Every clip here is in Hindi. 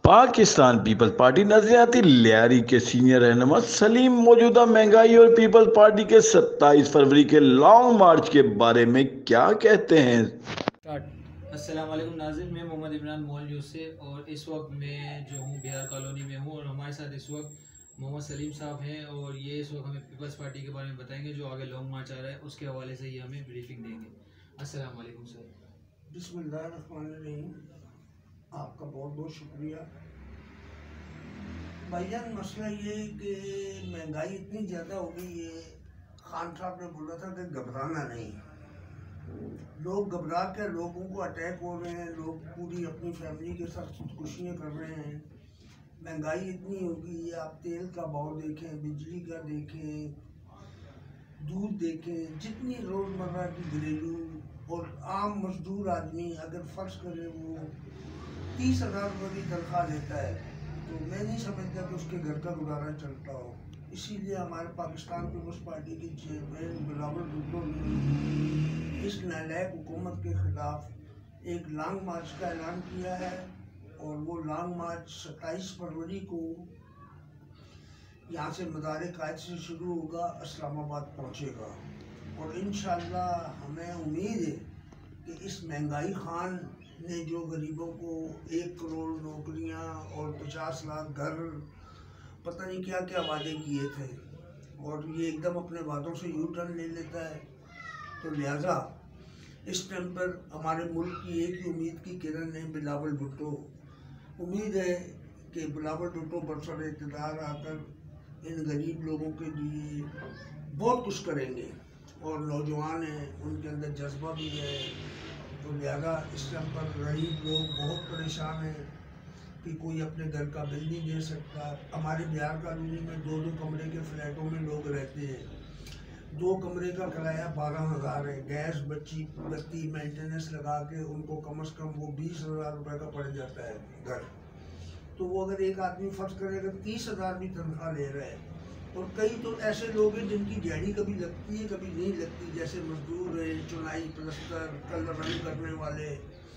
पाकिस्तान पीपल्स पार्टी नजरियाती लियारी के सीनियर रहनुमा सलीम मौजूदा महंगाई और पीपल्स पार्टी के 27 फरवरी के लॉन्ग मार्च के बारे में क्या कहते हैं। अस्सलाम वालेकुम नाज़रीन, मैं मोहम्मद इमरान मॉल न्यूज़ से। और इस वक्त मैं जो हूँ बिहार कॉलोनी में हूँ और हमारे साथ इस वक्त मोहम्मद सलीम साहब हैं और ये इस वक्त हमें पीपल्स पार्टी के बारे में बताएंगे जो आगे लॉन्ग मार्च आ रहा है उसके हवाले से ये हमें ब्रीफिंग देंगे। अस्सलाम वालेकुम सर। बिस्मिल्लाहिर्रहमानिर्रहीम। आपका बहुत बहुत शुक्रिया भाईजान। मसला ये है कि महंगाई इतनी ज़्यादा हो गई है। खान साहब ने बोला था कि घबराना नहीं। लोग घबरा के लोगों को अटैक हो रहे हैं, लोग पूरी अपनी फैमिली के साथ खुदकुशियाँ कर रहे हैं। महंगाई इतनी हो गई है, आप तेल का भाव देखें, बिजली का देखें, दूध देखें, जितनी रोज़मर्रा की घरेलू और आम मजदूर आदमी अगर फ़र्ज करे वो 30,000 रुपये की तनख्वाह लेता है तो मैं नहीं समझता कि उसके घर का गुजारा चलता हो। इसीलिए हमारे पाकिस्तान पीपल्स पार्टी के चेयरमैन बिलावल भुट्टो ने इस नालायक हुकूमत के ख़िलाफ़ एक लॉन्ग मार्च का ऐलान किया है और वो लॉन्ग मार्च 27 फरवरी को यहाँ से मदार कायद से शुरू होगा, इस्लामाबाद पहुँचेगा। और इंशाअल्लाह हमें उम्मीद है कि इस महंगाई खान ने जो गरीबों को 1 करोड़ नौकरियाँ और 50 लाख घर, पता नहीं क्या क्या वादे किए थे, और ये एकदम अपने वादों से यू टर्न ले लेता है। तो लिहाजा इस टाइम पर हमारे मुल्क की एक ही उम्मीद की किरण है, बिलावल भुट्टो। उम्मीद है कि बिलावल भुट्टो बरसर इक़्तिदार आकर इन गरीब लोगों के लिए बहुत कुछ करेंगे और नौजवान हैं, उनके अंदर जज्बा भी है। तो लिहाजा इस टाइम पर गरीब लोग बहुत परेशान हैं कि कोई अपने घर का बिल नहीं दे सकता। हमारे बिहार कॉलोनी में 2-2 कमरे के फ्लैटों में लोग रहते हैं। 2 कमरे का किराया 12,000 है। गैस बत्ती मेंटेनेंस लगा के उनको कम से कम वो 20,000 रुपये का पड़ जाता है घर। तो वो अगर एक आदमी फर्ज करेगा 30,000 भी तनख्वाह ले रहा है। और कई तो ऐसे लोग हैं जिनकी दिहाड़ी कभी लगती है कभी नहीं लगती, जैसे मजदूर है, चुनाई, प्लस्तर, कलर रंग करने वाले।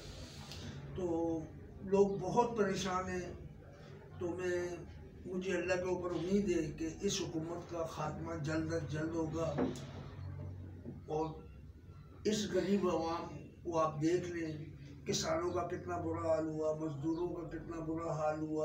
तो लोग बहुत परेशान हैं। तो मुझे अल्लाह के ऊपर उम्मीद है कि इस हुकूमत का खात्मा जल्द अज जल्द होगा। और इस गरीब अवाम को आप देख लें, किसानों का कितना बुरा हाल हुआ, मजदूरों का कितना बुरा हाल हुआ,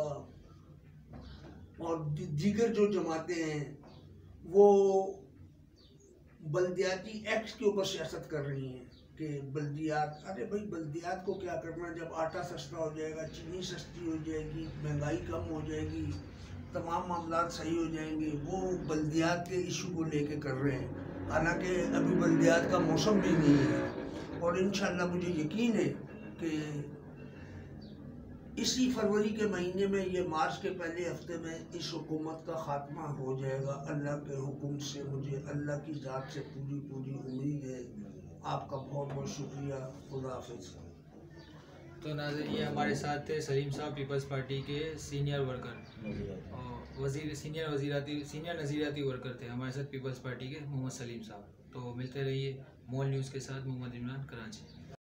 और दीगर जो जमातें हैं वो बल्दियाती एक्ट के ऊपर सियासत कर रही हैं कि बल्दियात, अरे भाई बल्दियात को क्या करना, जब आटा सस्ता हो जाएगा, चीनी सस्ती हो जाएगी, महंगाई कम हो जाएगी, तमाम मामलात सही हो जाएंगे। वो बल्दियात के इशू को लेके कर रहे हैं, हालांकि अभी बल्दियात का मौसम भी नहीं है। और इंशाअल्लाह मुझे यकीन है कि इसी फरवरी के महीने में, ये मार्च के पहले हफ्ते में इस हुकूमत का खात्मा हो जाएगा अल्लाह के हुक्म से। मुझे अल्लाह की ज़ात से पूरी उम्मीद है। आपका बहुत बहुत शुक्रिया। खुदा हाफिज़। तो नाज़रीन, ये हमारे साथ थे सलीम साहब, पीपल्स पार्टी के सीनियर वर्कर और सीनियर नज़रियाती वर्कर थे हमारे साथ पीपल्स पार्टी के मोहम्मद सलीम साहब। तो मिलते रहिए मॉल न्यूज़ के साथ। मोहम्मद इमरान, कराची।